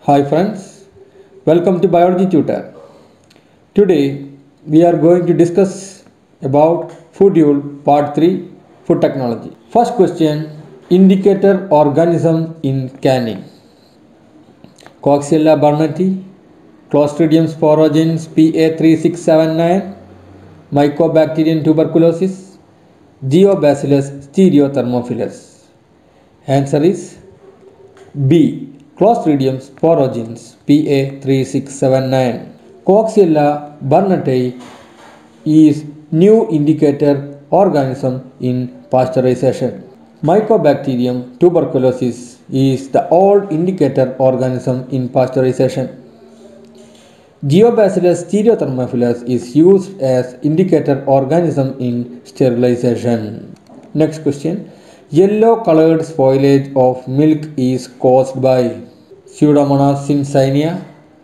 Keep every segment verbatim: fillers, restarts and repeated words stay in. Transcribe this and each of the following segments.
Hi friends, welcome to Biology Tutor. Today we are going to discuss about Foodule Part three Food Technology. First question, indicator organism in canning. Coxiella burnetii, Clostridium sporogenes P A three six seven nine, Mycobacterium tuberculosis, Geobacillus stereothermophilus. Answer is B. Clostridium sporogenes P A three six seven nine. Coxiella burnetii is new indicator organism in pasteurization. Mycobacterium tuberculosis is the old indicator organism in pasteurization. Geobacillus stereothermophilus is used as indicator organism in sterilization. Next question. Yellow colored spoilage of milk is caused by Pseudomonas cincinnati,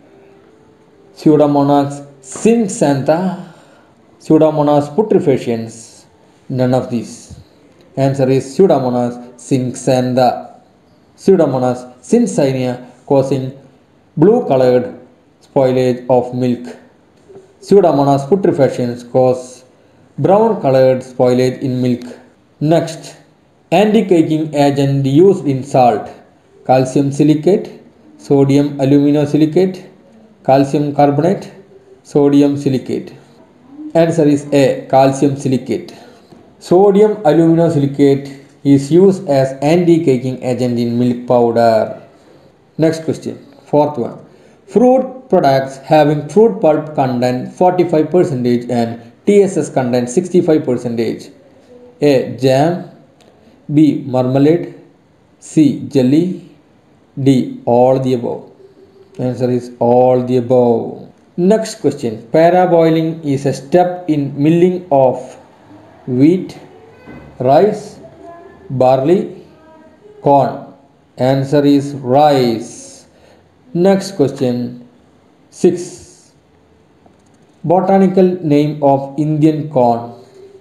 Pseudomonas cinchantha, Pseudomonas putrefaciens. None of these. Answer is Pseudomonas cinchantha. Pseudomonas cincinnati causing blue colored spoilage of milk. Pseudomonas putrefaciens cause brown colored spoilage in milk. Next, anti-caking agent used in salt: calcium silicate, sodium aluminosilicate, calcium carbonate, sodium silicate. Answer is A. Calcium silicate. Sodium aluminosilicate is used as anti-caking agent in milk powder. Next question, fourth one. Fruit products having fruit pulp content forty-five percent and T S S content sixty-five percent. A. Jam, B. Marmalade, C. Jelly, D. All the above. Answer is all the above. Next question. Paraboiling is a step in milling of wheat, rice, barley, corn. Answer is rice. Next question. six. Botanical name of Indian corn: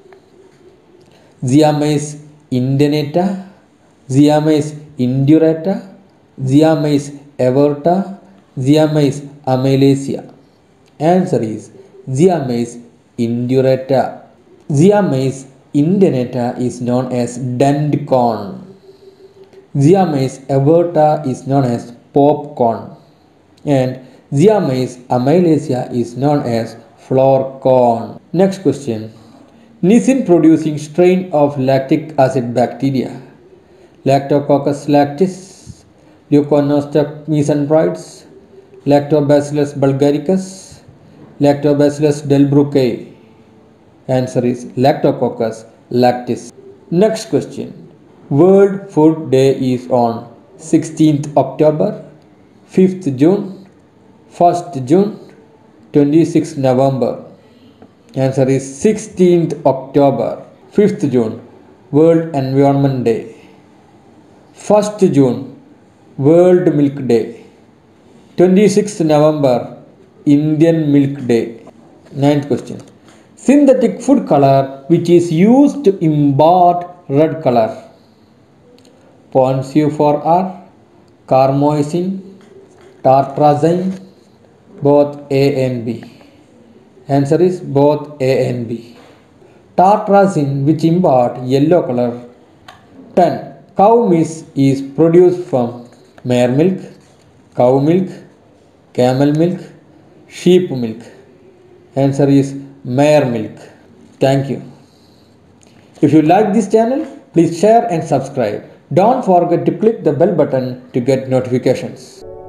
Ziamys indenata, Ziamys indurata, Ziamys everta, Ziamys amylacea. Answer is Ziamys indurata. Ziamys indenata is known as dent corn. Ziamys everta is known as popcorn. And Ziamys amylacea is known as flour corn. Next question. Nisin producing strain of lactic acid bacteria: Lactococcus lactis, Leuconostoc mesenterids, Lactobacillus bulgaricus, Lactobacillus delbrueckii. Answer is Lactococcus lactis. Next question. World Food Day is on sixteenth October, fifth June, first June, twenty-sixth November. Answer is sixteenth October. fifth June, World Environment Day. first June, World Milk Day. twenty-sixth November, Indian Milk Day. Ninth question. Synthetic food color which is used to impart red color: Pond's U four R, carmoisin, tartrazine, both A and B. Answer is both A and B. Tartrazine which impart yellow color. ten. Cow mist is produced from mare milk, cow milk, camel milk, sheep milk. Answer is mare milk. Thank you. If you like this channel, please share and subscribe. Don't forget to click the bell button to get notifications.